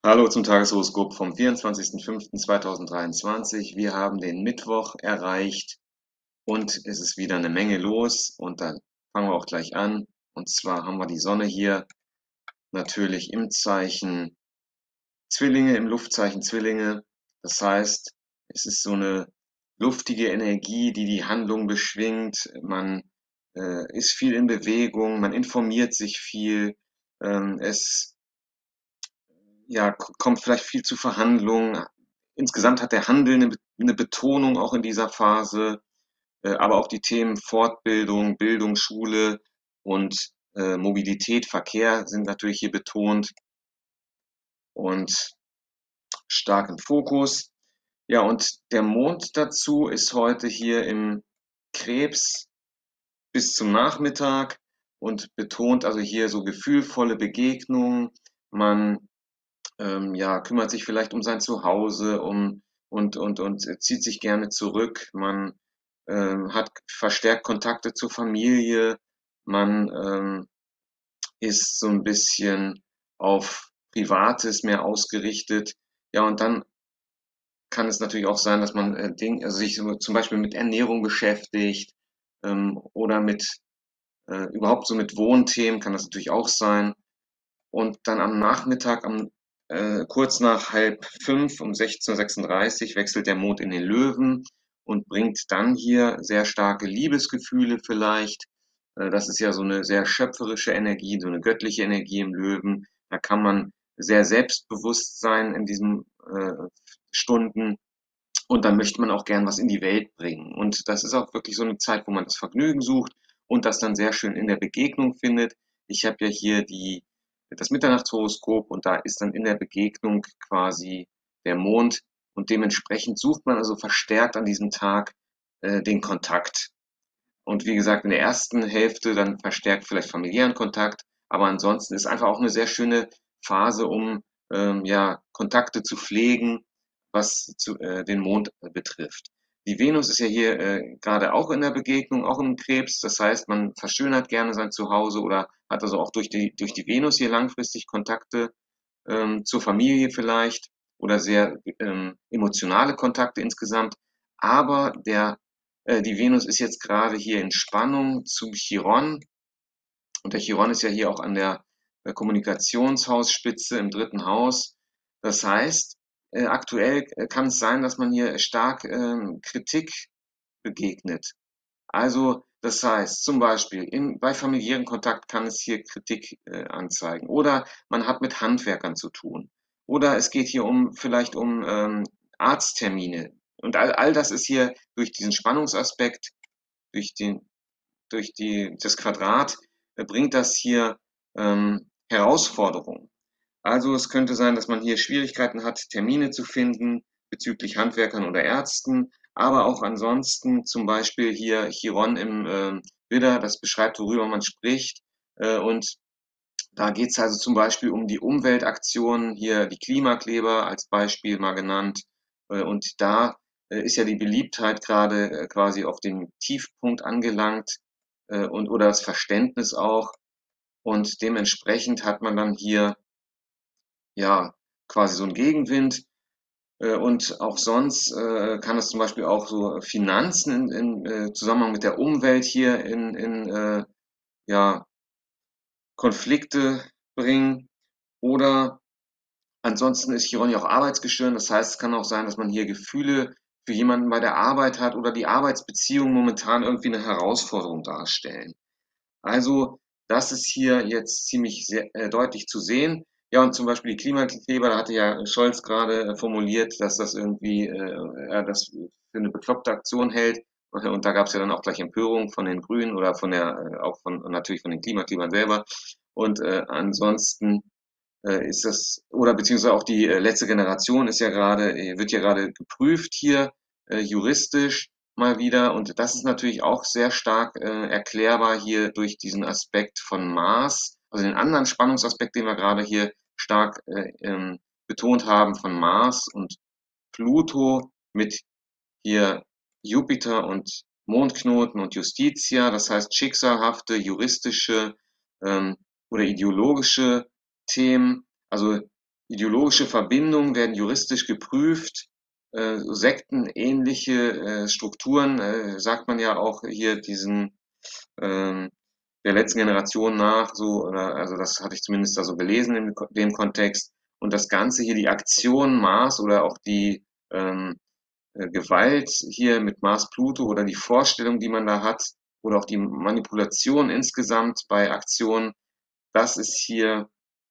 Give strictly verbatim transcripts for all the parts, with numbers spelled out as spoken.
Hallo zum Tageshoroskop vom vierundzwanzigsten fünften zweitausenddreiundzwanzig. Wir haben den Mittwoch erreicht und es ist wieder eine Menge los und dann fangen wir auch gleich an. Und zwar haben wir die Sonne hier natürlich im Zeichen Zwillinge, im Luftzeichen Zwillinge. Das heißt, es ist so eine luftige Energie, die die Handlung beschwingt. Man äh, ist viel in Bewegung, man informiert sich viel. Ähm, es ja, kommt vielleicht viel zu Verhandlungen. Insgesamt hat der Handel eine, eine Betonung auch in dieser Phase, äh, aber auch die Themen Fortbildung, Bildung, Schule und äh, Mobilität, Verkehr sind natürlich hier betont und stark im Fokus. Ja, und der Mond dazu ist heute hier im Krebs bis zum Nachmittag und betont also hier so gefühlvolle Begegnungen. Man ähm, ja, kümmert sich vielleicht um sein Zuhause, um und und und zieht sich gerne zurück. Man ähm, hat verstärkt Kontakte zur Familie. Man ähm, ist so ein bisschen auf Privates mehr ausgerichtet. Ja, und dann kann es natürlich auch sein, dass man äh, Ding, also sich so zum Beispiel mit Ernährung beschäftigt ähm, oder mit äh, überhaupt so mit Wohnthemen kann das natürlich auch sein. Und dann am Nachmittag, am, äh, kurz nach halb fünf, um sechzehn Uhr sechsunddreißig, wechselt der Mond in den Löwen und bringt dann hier sehr starke Liebesgefühle vielleicht. Äh, das ist ja so eine sehr schöpferische Energie, so eine göttliche Energie im Löwen. Da kann man sehr selbstbewusst sein in diesen äh, Stunden und dann möchte man auch gern was in die Welt bringen. Und das ist auch wirklich so eine Zeit, wo man das Vergnügen sucht und das dann sehr schön in der Begegnung findet. Ich habe ja hier die, das Mitternachtshoroskop und da ist dann in der Begegnung quasi der Mond und dementsprechend sucht man also verstärkt an diesem Tag äh, den Kontakt. Und wie gesagt, in der ersten Hälfte dann verstärkt vielleicht familiären Kontakt, aber ansonsten ist einfach auch eine sehr schöne Phase, um ähm, ja, Kontakte zu pflegen, was zu, äh, den Mond äh, betrifft. Die Venus ist ja hier äh, gerade auch in der Begegnung, auch im Krebs. Das heißt, man verschönert gerne sein Zuhause oder hat also auch durch die, durch die Venus hier langfristig Kontakte ähm, zur Familie vielleicht oder sehr ähm, emotionale Kontakte insgesamt. Aber der, äh, die Venus ist jetzt gerade hier in Spannung zu Chiron und der Chiron ist ja hier auch an der äh, Kommunikationshausspitze im dritten Haus. Das heißt, äh, aktuell äh, kann es sein, dass man hier stark ähm, Kritik begegnet. Also, das heißt, zum Beispiel in, bei familiären Kontakt kann es hier Kritik äh, anzeigen. Oder man hat mit Handwerkern zu tun. Oder es geht hier um vielleicht um ähm, Arzttermine. Und all, all das ist hier durch diesen Spannungsaspekt, durch den, durch die, das Quadrat, äh, bringt das hier ähm, Herausforderungen. Also es könnte sein, dass man hier Schwierigkeiten hat, Termine zu finden bezüglich Handwerkern oder Ärzten, aber auch ansonsten zum Beispiel hier Chiron im ähm, Widder, das beschreibt, worüber man spricht. Äh, und da geht es also zum Beispiel um die Umweltaktionen, hier die Klimakleber als Beispiel mal genannt. Äh, und da äh, ist ja die Beliebtheit gerade äh, quasi auf dem Tiefpunkt angelangt äh, und oder das Verständnis auch. Und dementsprechend hat man dann hier ja quasi so einen Gegenwind. Äh, und auch sonst äh, kann es zum Beispiel auch so Finanzen in, in äh, Zusammenhang mit der Umwelt hier in, in äh, ja, Konflikte bringen. Oder ansonsten ist Chiron ja auch arbeitsgesteuert. Das heißt, es kann auch sein, dass man hier Gefühle für jemanden bei der Arbeit hat oder die Arbeitsbeziehungen momentan irgendwie eine Herausforderung darstellen. Also, das ist hier jetzt ziemlich sehr, äh, deutlich zu sehen. Ja, und zum Beispiel die Klimakleber, da hatte ja Scholz gerade äh, formuliert, dass das irgendwie, äh, er das für eine bekloppte Aktion hält. Und, und da gab es ja dann auch gleich Empörung von den Grünen oder von der, äh, auch von natürlich von den Klimaklebern selber. Und äh, ansonsten äh, ist das, oder beziehungsweise auch die äh, letzte Generation ist ja gerade, äh, wird ja gerade geprüft hier, äh, juristisch mal wieder. Und das ist natürlich auch sehr stark äh, erklärbar hier durch diesen Aspekt von Mars, also den anderen Spannungsaspekt, den wir gerade hier stark äh, ähm, betont haben von Mars und Pluto mit hier Jupiter und Mondknoten und Justitia, das heißt schicksalhafte, juristische ähm, oder ideologische Themen. Also ideologische Verbindungen werden juristisch geprüft, äh, so sektenähnliche äh, Strukturen, äh, sagt man ja auch hier diesen ähm, der letzten Generation nach, so, oder, also das hatte ich zumindest da so gelesen in dem Kontext. Und das Ganze hier, die Aktion Mars oder auch die ähm, äh, Gewalt hier mit Mars Pluto oder die Vorstellung, die man da hat, oder auch die Manipulation insgesamt bei Aktionen, das ist hier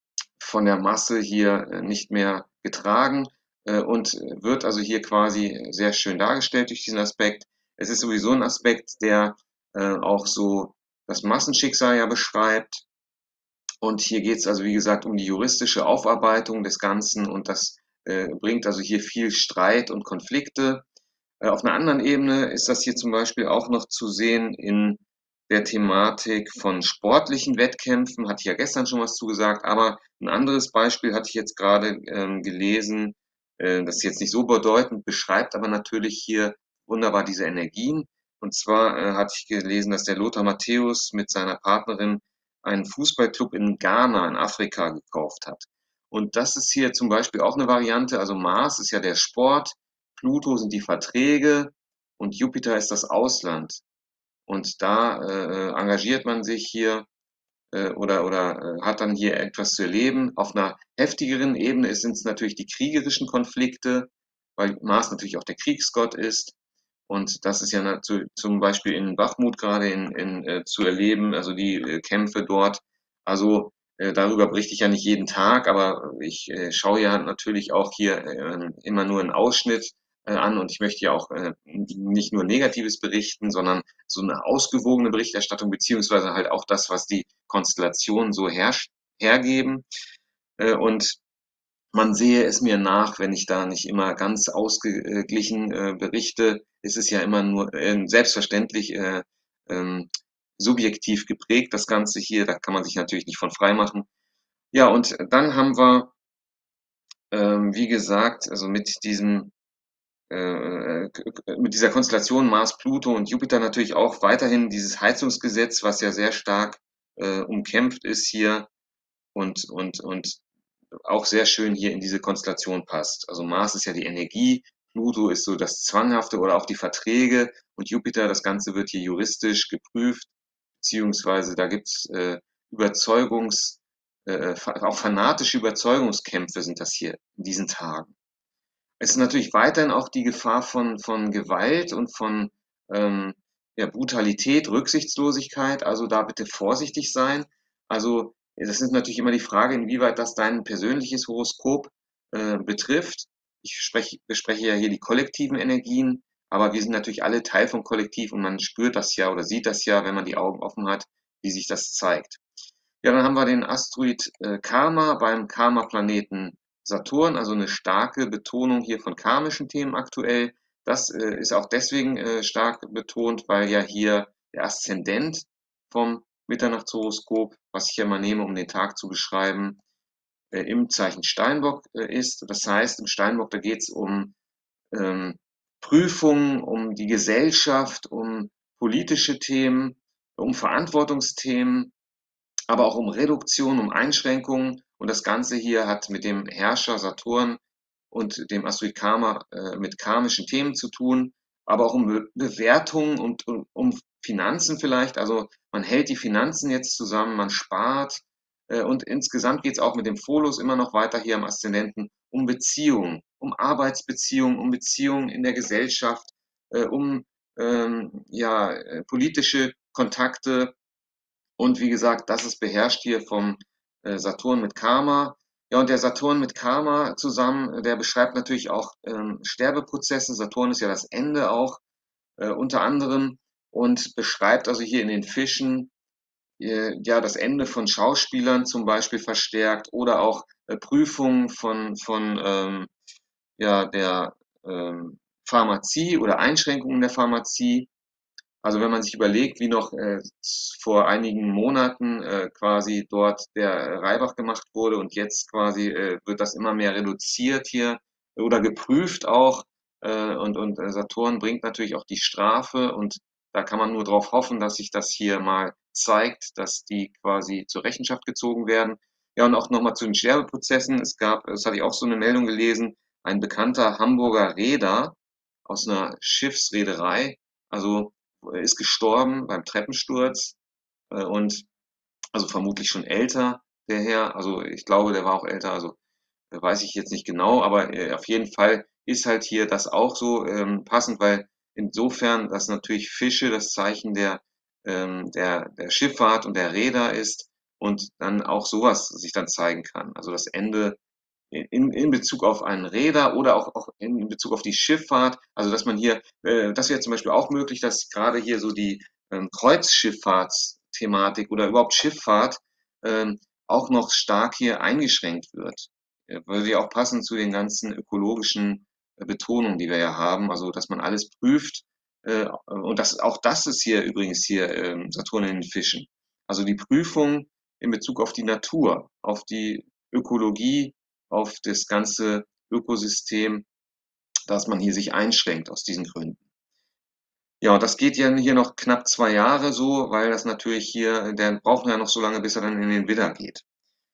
von der Masse hier äh, nicht mehr getragen äh, und wird also hier quasi sehr schön dargestellt durch diesen Aspekt. Es ist sowieso ein Aspekt, der äh, auch so das Massenschicksal ja beschreibt. Und hier geht es also, wie gesagt, um die juristische Aufarbeitung des Ganzen und das äh, bringt also hier viel Streit und Konflikte. Äh, auf einer anderen Ebene ist das hier zum Beispiel auch noch zu sehen in der Thematik von sportlichen Wettkämpfen, hatte ich ja gestern schon was zugesagt, aber ein anderes Beispiel hatte ich jetzt gerade ähm, gelesen, äh, das ist jetzt nicht so bedeutend, beschreibt aber natürlich hier wunderbar diese Energien. Und zwar äh, hatte ich gelesen, dass der Lothar Matthäus mit seiner Partnerin einen Fußballclub in Ghana in Afrika gekauft hat. Und das ist hier zum Beispiel auch eine Variante. Also Mars ist ja der Sport, Pluto sind die Verträge und Jupiter ist das Ausland. Und da äh, engagiert man sich hier äh, oder, oder äh, hat dann hier etwas zu erleben. Auf einer heftigeren Ebene sind es natürlich die kriegerischen Konflikte, weil Mars natürlich auch der Kriegsgott ist. Und das ist ja natu- zum Beispiel in Bachmut gerade in, in, äh, zu erleben, also die äh, Kämpfe dort. Also äh, darüber berichte ich ja nicht jeden Tag, aber ich äh, schaue ja natürlich auch hier äh, immer nur einen Ausschnitt äh, an und ich möchte ja auch äh, nicht nur Negatives berichten, sondern so eine ausgewogene Berichterstattung, beziehungsweise halt auch das, was die Konstellationen so herrscht, hergeben. Äh, und man sehe es mir nach, wenn ich da nicht immer ganz ausgeglichen äh, berichte, ist es ja immer nur äh, selbstverständlich äh, ähm, subjektiv geprägt, das Ganze hier, da kann man sich natürlich nicht von frei machen. Ja, und dann haben wir, ähm, wie gesagt, also mit diesem äh, mit dieser Konstellation Mars, Pluto und Jupiter natürlich auch weiterhin dieses Heizungsgesetz, was ja sehr stark äh, umkämpft ist hier und, und, und auch sehr schön hier in diese Konstellation passt. Also Mars ist ja die Energie, Pluto ist so das Zwanghafte oder auch die Verträge und Jupiter, das Ganze wird hier juristisch geprüft, beziehungsweise da gibt's äh, Überzeugungs, äh, auch fanatische Überzeugungskämpfe sind das hier in diesen Tagen. Es ist natürlich weiterhin auch die Gefahr von, von Gewalt und von ähm, ja, Brutalität, Rücksichtslosigkeit. Also da bitte vorsichtig sein. Also das ist natürlich immer die Frage, inwieweit das dein persönliches Horoskop äh, betrifft. Ich spreche, bespreche ja hier die kollektiven Energien, aber wir sind natürlich alle Teil vom Kollektiv und man spürt das ja oder sieht das ja, wenn man die Augen offen hat, wie sich das zeigt. Ja, dann haben wir den Asteroid äh, Karma beim Karma-Planeten Saturn, also eine starke Betonung hier von karmischen Themen aktuell. Das äh, ist auch deswegen äh, stark betont, weil ja hier der Aszendent vom Mitternachtshoroskop, was ich ja mal nehme, um den Tag zu beschreiben, äh, im Zeichen Steinbock äh, ist. Das heißt, im Steinbock, da geht es um ähm, Prüfungen, um die Gesellschaft, um politische Themen, um Verantwortungsthemen, aber auch um Reduktion, um Einschränkungen. Und das Ganze hier hat mit dem Herrscher Saturn und dem Asteroid Karma äh, mit karmischen Themen zu tun, aber auch um Be Bewertungen und um, um Finanzen vielleicht. Also man hält die Finanzen jetzt zusammen, man spart. Äh, und insgesamt geht es auch mit dem Pholus immer noch weiter hier am Aszendenten um Beziehungen, um Arbeitsbeziehungen, um Beziehungen in der Gesellschaft, äh, um ähm, ja, äh, politische Kontakte, und wie gesagt, das ist beherrscht hier vom äh, Saturn mit Karma. Ja, und der Saturn mit Karma zusammen, äh, der beschreibt natürlich auch ähm, Sterbeprozesse. Saturn ist ja das Ende auch äh, unter anderem und beschreibt also hier in den Fischen äh, ja das Ende von Schauspielern zum Beispiel verstärkt oder auch äh, Prüfungen von, von ähm, ja, der ähm, Pharmazie oder Einschränkungen der Pharmazie. Also wenn man sich überlegt, wie noch äh, vor einigen Monaten äh, quasi dort der Reibach gemacht wurde und jetzt quasi äh, wird das immer mehr reduziert hier oder geprüft auch äh, und, und äh, Saturn bringt natürlich auch die Strafe und da kann man nur darauf hoffen, dass sich das hier mal zeigt, dass die quasi zur Rechenschaft gezogen werden. Ja, und auch nochmal zu den Sterbeprozessen. Es gab, das hatte ich auch so eine Meldung gelesen, ein bekannter Hamburger Reeder aus einer Schiffsreederei, also äh, ist gestorben beim Treppensturz äh, und also vermutlich schon älter, der Herr. Also ich glaube, der war auch älter, also äh, weiß ich jetzt nicht genau, aber äh, auf jeden Fall ist halt hier das auch so ähm, passend, weil insofern, dass natürlich Fische das Zeichen der, ähm, der, der Schifffahrt und der Reeder ist und dann auch sowas sich dann zeigen kann. Also das Ende in, in Bezug auf einen Reeder oder auch, auch in Bezug auf die Schifffahrt. Also dass man hier, äh, das wäre zum Beispiel auch möglich, dass gerade hier so die ähm, Kreuzschifffahrtsthematik oder überhaupt Schifffahrt ähm, auch noch stark hier eingeschränkt wird. Äh, Würde ja auch passen zu den ganzen ökologischen äh, Betonungen, die wir ja haben. Also dass man alles prüft. Äh, und das, auch das ist hier übrigens hier ähm, Saturn in den Fischen. Also die Prüfung in Bezug auf die Natur, auf die Ökologie, auf das ganze Ökosystem, dass man hier sich einschränkt aus diesen Gründen. Ja, und das geht ja hier noch knapp zwei Jahre so, weil das natürlich hier, der braucht ja noch so lange, bis er dann in den Widder geht.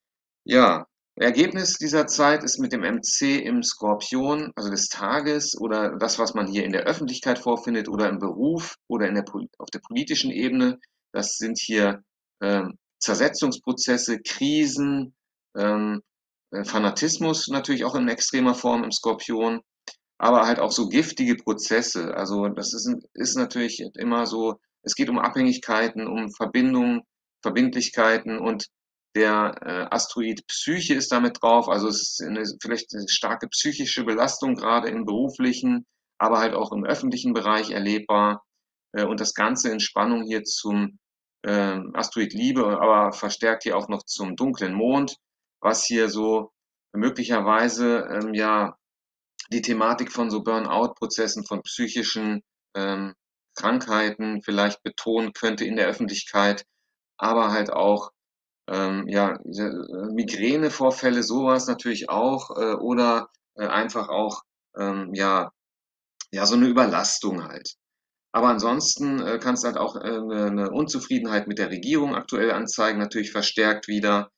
Ja, Ergebnis dieser Zeit ist mit dem M C im Skorpion, also des Tages oder das, was man hier in der Öffentlichkeit vorfindet oder im Beruf oder in der, auf der politischen Ebene. Das sind hier ähm, Zersetzungsprozesse, Krisen, ähm, äh, Fanatismus natürlich auch in extremer Form im Skorpion, aber halt auch so giftige Prozesse. Also das ist, ist natürlich immer so, es geht um Abhängigkeiten, um Verbindungen, Verbindlichkeiten und der äh, Asteroid Psyche ist damit drauf. Also es ist eine, vielleicht eine starke psychische Belastung, gerade im beruflichen, aber halt auch im öffentlichen Bereich erlebbar. Äh, und das Ganze in Spannung hier zum äh, Asteroid Liebe, aber verstärkt hier auch noch zum dunklen Mond, was hier so möglicherweise ähm, ja die Thematik von so Burnout-Prozessen, von psychischen ähm, Krankheiten vielleicht betonen könnte in der Öffentlichkeit, aber halt auch ähm, ja, Migränevorfälle, sowas natürlich auch, äh, oder äh, einfach auch ähm, ja, ja, so eine Überlastung halt. Aber ansonsten äh, kann es halt auch äh, eine, eine Unzufriedenheit mit der Regierung aktuell anzeigen, natürlich verstärkt wieder.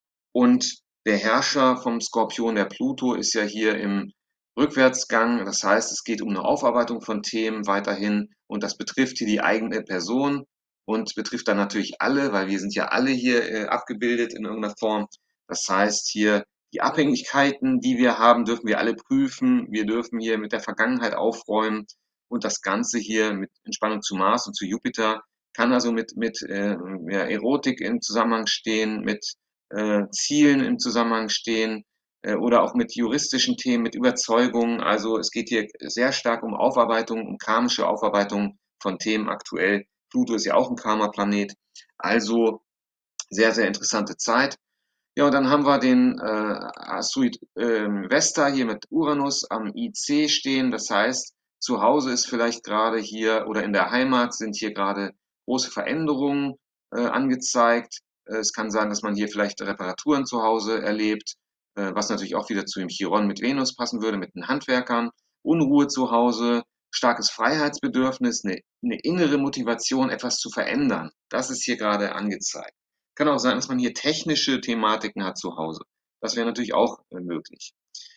Und der Herrscher vom Skorpion, der Pluto, ist ja hier im Rückwärtsgang. Das heißt, es geht um eine Aufarbeitung von Themen weiterhin und das betrifft hier die eigene Person und betrifft dann natürlich alle, weil wir sind ja alle hier äh, abgebildet in irgendeiner Form. Das heißt, hier die Abhängigkeiten, die wir haben, dürfen wir alle prüfen. Wir dürfen hier mit der Vergangenheit aufräumen und das Ganze hier mit Entspannung zu Mars und zu Jupiter kann also mit, mit äh, ja, Erotik im Zusammenhang stehen, mit äh, Zielen im Zusammenhang stehen äh, oder auch mit juristischen Themen, mit Überzeugungen. Also es geht hier sehr stark um Aufarbeitung, um karmische Aufarbeitung von Themen aktuell. Pluto ist ja auch ein Karma-Planet. Also sehr, sehr interessante Zeit. Ja, und dann haben wir den äh, Asteroid äh, Vesta hier mit Uranus am I C stehen. Das heißt, zu Hause ist vielleicht gerade hier oder in der Heimat sind hier gerade große Veränderungen äh, angezeigt. Äh, es kann sein, dass man hier vielleicht Reparaturen zu Hause erlebt, äh, was natürlich auch wieder zu dem Chiron mit Venus passen würde, mit den Handwerkern. Unruhe zu Hause, starkes Freiheitsbedürfnis, eine, eine innere Motivation, etwas zu verändern. Das ist hier gerade angezeigt. Kann auch sein, dass man hier technische Thematiken hat zu Hause. Das wäre natürlich auch äh, möglich.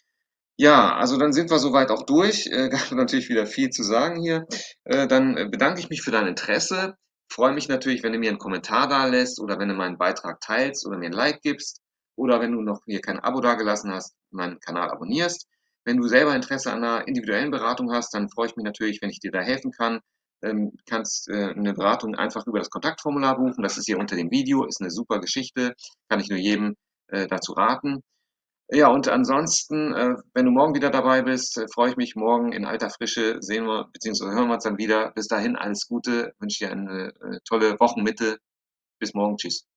Ja, also dann sind wir soweit auch durch. Äh, gab natürlich wieder viel zu sagen hier. Äh, dann äh, bedanke ich mich für dein Interesse. Freue mich natürlich, wenn du mir einen Kommentar da lässt oder wenn du meinen Beitrag teilst oder mir ein Like gibst oder wenn du noch hier kein Abo dagelassen hast, meinen Kanal abonnierst. Wenn du selber Interesse an einer individuellen Beratung hast, dann freue ich mich natürlich, wenn ich dir da helfen kann. Ähm, kannst äh, eine Beratung einfach über das Kontaktformular buchen. Das ist hier unter dem Video, ist eine super Geschichte. Kann ich nur jedem äh, dazu raten. Ja, und ansonsten, äh, wenn du morgen wieder dabei bist, äh, freue ich mich morgen in alter Frische, sehen wir, beziehungsweise hören wir uns dann wieder. Bis dahin alles Gute, wünsche dir eine äh, tolle Wochenmitte. Bis morgen, tschüss.